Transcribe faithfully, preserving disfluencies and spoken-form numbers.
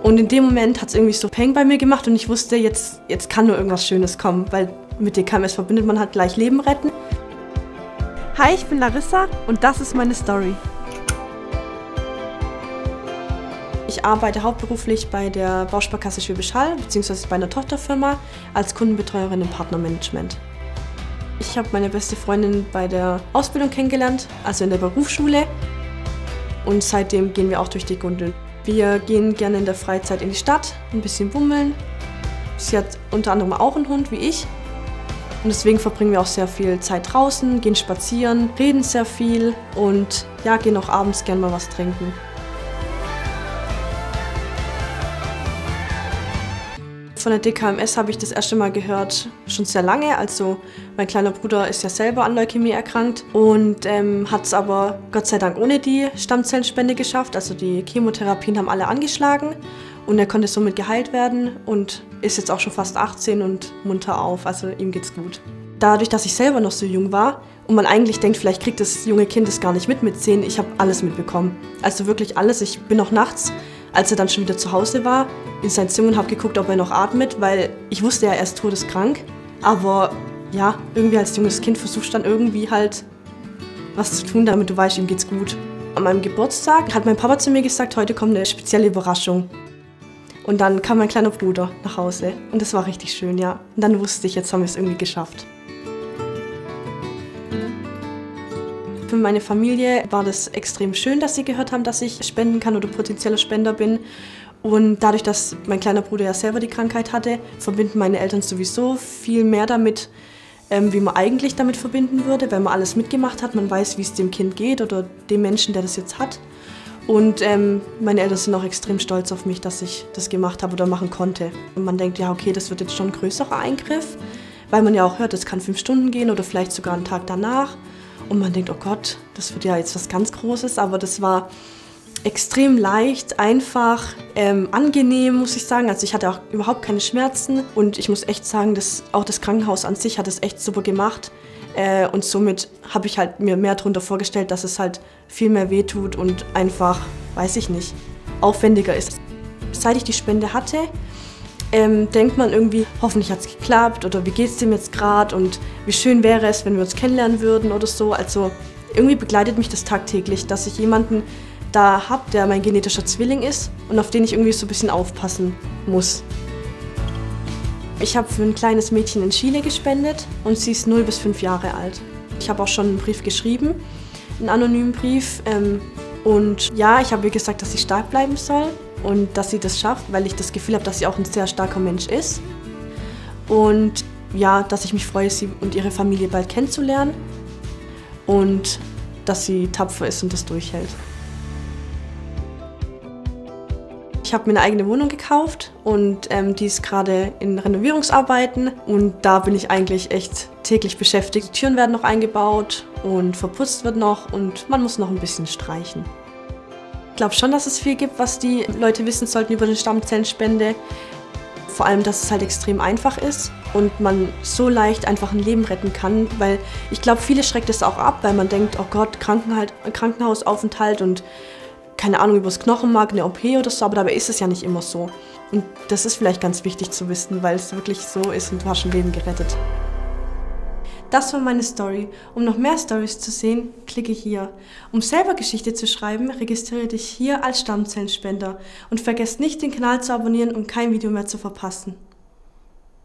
Und in dem Moment hat es irgendwie so Peng bei mir gemacht und ich wusste, jetzt, jetzt kann nur irgendwas Schönes kommen, weil mit D K M S verbindet man halt gleich Leben retten. Hi, ich bin Larissa und das ist meine Story. Ich arbeite hauptberuflich bei der Bausparkasse Schwäbisch Hall bzw. bei einer Tochterfirma als Kundenbetreuerin im Partnermanagement. Ich habe meine beste Freundin bei der Ausbildung kennengelernt, also in der Berufsschule. Und seitdem gehen wir auch durch die Gundeln. Wir gehen gerne in der Freizeit in die Stadt, ein bisschen bummeln. Sie hat unter anderem auch einen Hund wie ich. Und deswegen verbringen wir auch sehr viel Zeit draußen, gehen spazieren, reden sehr viel und ja, gehen auch abends gerne mal was trinken. Von der D K M S habe ich das erste Mal gehört, schon sehr lange. Also mein kleiner Bruder ist ja selber an Leukämie erkrankt und ähm, hat es aber Gott sei Dank ohne die Stammzellenspende geschafft. Also die Chemotherapien haben alle angeschlagen und er konnte somit geheilt werden und ist jetzt auch schon fast achtzehn und munter auf. Also ihm geht's gut. Dadurch, dass ich selber noch so jung war und man eigentlich denkt, vielleicht kriegt das junge Kind es gar nicht mit mit zehn, ich habe alles mitbekommen. Also wirklich alles. Ich bin auch nachts, als er dann schon wieder zu Hause war, in sein Zimmer und habe geguckt, ob er noch atmet, weil ich wusste ja, er ist todeskrank. Aber ja, irgendwie als junges Kind versuchst du dann irgendwie halt was zu tun, damit du weißt, ihm geht's gut. An meinem Geburtstag hat mein Papa zu mir gesagt, heute kommt eine spezielle Überraschung. Und dann kam mein kleiner Bruder nach Hause und das war richtig schön, ja. Und dann wusste ich, jetzt haben wir es irgendwie geschafft. Für meine Familie war das extrem schön, dass sie gehört haben, dass ich spenden kann oder potenzieller Spender bin. Und dadurch, dass mein kleiner Bruder ja selber die Krankheit hatte, verbinden meine Eltern sowieso viel mehr damit, ähm, wie man eigentlich damit verbinden würde, weil man alles mitgemacht hat. Man weiß, wie es dem Kind geht oder dem Menschen, der das jetzt hat. Und ähm, meine Eltern sind auch extrem stolz auf mich, dass ich das gemacht habe oder machen konnte. Und man denkt, ja okay, das wird jetzt schon ein größerer Eingriff, weil man ja auch hört, es kann fünf Stunden gehen oder vielleicht sogar einen Tag danach. Und man denkt, oh Gott, das wird ja jetzt was ganz Großes, aber das war extrem leicht, einfach, ähm, angenehm, muss ich sagen. Also ich hatte auch überhaupt keine Schmerzen und ich muss echt sagen, dass auch das Krankenhaus an sich hat es echt super gemacht. Äh, und somit habe ich halt mir mehr darunter vorgestellt, dass es halt viel mehr wehtut und einfach, weiß ich nicht, aufwendiger ist. Seit ich die Spende hatte, ähm, denkt man irgendwie, hoffentlich hat es geklappt oder wie geht es dem jetzt gerade und wie schön wäre es, wenn wir uns kennenlernen würden oder so. Also irgendwie begleitet mich das tagtäglich, dass ich jemanden da habe, der mein genetischer Zwilling ist und auf den ich irgendwie so ein bisschen aufpassen muss. Ich habe für ein kleines Mädchen in Chile gespendet und sie ist null bis fünf Jahre alt. Ich habe auch schon einen Brief geschrieben, einen anonymen Brief. Ähm, und ja, ich habe ihr gesagt, dass sie stark bleiben soll und dass sie das schafft, weil ich das Gefühl habe, dass sie auch ein sehr starker Mensch ist. Und ja, dass ich mich freue, sie und ihre Familie bald kennenzulernen und dass sie tapfer ist und das durchhält. Ich habe mir eine eigene Wohnung gekauft und ähm, die ist gerade in Renovierungsarbeiten und da bin ich eigentlich echt täglich beschäftigt. Die Türen werden noch eingebaut und verputzt wird noch und man muss noch ein bisschen streichen. Ich glaube schon, dass es viel gibt, was die Leute wissen sollten über die Stammzellenspende. Vor allem, dass es halt extrem einfach ist und man so leicht einfach ein Leben retten kann, weil ich glaube, viele schreckt es auch ab, weil man denkt, oh Gott, Krankenhalt, Krankenhausaufenthalt und keine Ahnung, über das Knochenmark, eine O P oder so, aber dabei ist es ja nicht immer so. Und das ist vielleicht ganz wichtig zu wissen, weil es wirklich so ist und du hast ein Leben gerettet. Das war meine Story. Um noch mehr Stories zu sehen, klicke hier. Um selber Geschichte zu schreiben, registriere dich hier als Stammzellenspender und vergesst nicht, den Kanal zu abonnieren, um kein Video mehr zu verpassen.